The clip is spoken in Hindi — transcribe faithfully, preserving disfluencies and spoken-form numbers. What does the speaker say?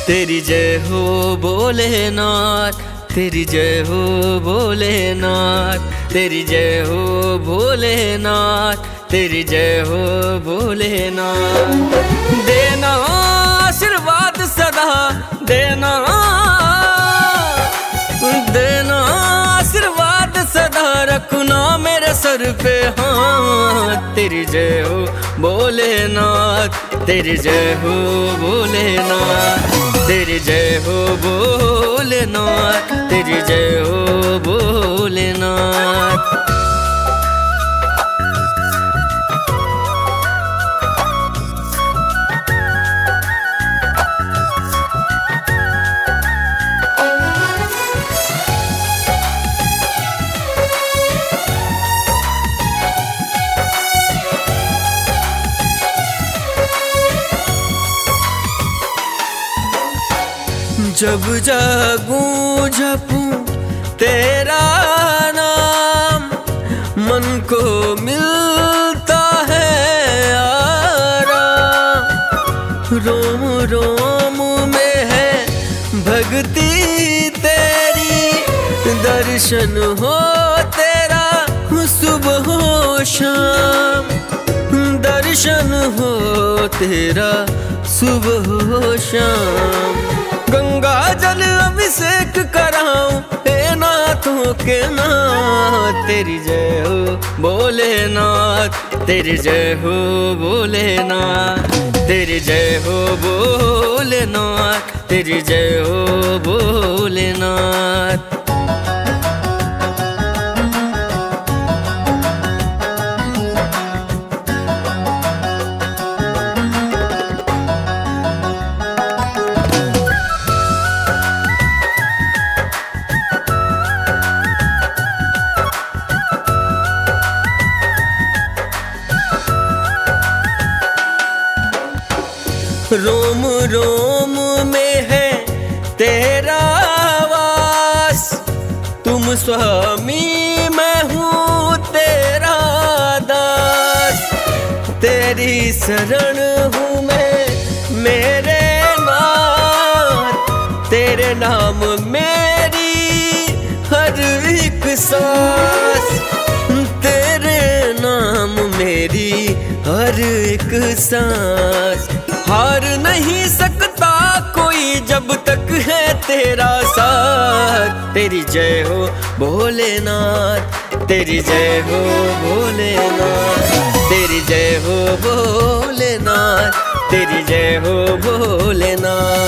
तेरी जय हो भोलेनाथ, तेरी जय हो भोलेनाथ, तेरी जय हो भोलेनाथ, तेरी जय हो भोलेनाथ। देना आशीर्वाद सदा, देना देना आशीर्वाद सदा, रखना मेरे सर पे हाथ। तेरी जय हो भोलेनाथ, तेरी जय हो भोलेनाथ, तेरी जय हो भोलेनाथ, तेरी जय हो भोलेनाथ। जब जागूं जपूं तेरा नाम, मन को मिलता है आराम। रोम रोम में है भक्ति तेरी, दर्शन हो तेरा सुबह हो शाम, दर्शन हो तेरा सुबह हो शाम। गंगा जल अभिषेक कराऊं हे नाथों के नाथ। तेरी जय हो भोलेनाथ, तेरी जय हो भोलेनाथ, तेरी जय हो भोलेनाथ, तेरी जय हो भोलेनाथ। रोम रोम में है तेरा वास, तुम स्वामी मैं हूँ तेरा दास। तेरी शरण हूँ मैं मेरे नाथ, तेरे नाम मेरी हर एक सांस, तेरे नाम मेरी हर एक सांस। हार नहीं सकता कोई जब तक है तेरा साथ। तेरी जय हो भोलेनाथ, तेरी जय हो भोलेनाथ, तेरी जय हो भोलेनाथ, तेरी जय हो भोलेनाथ।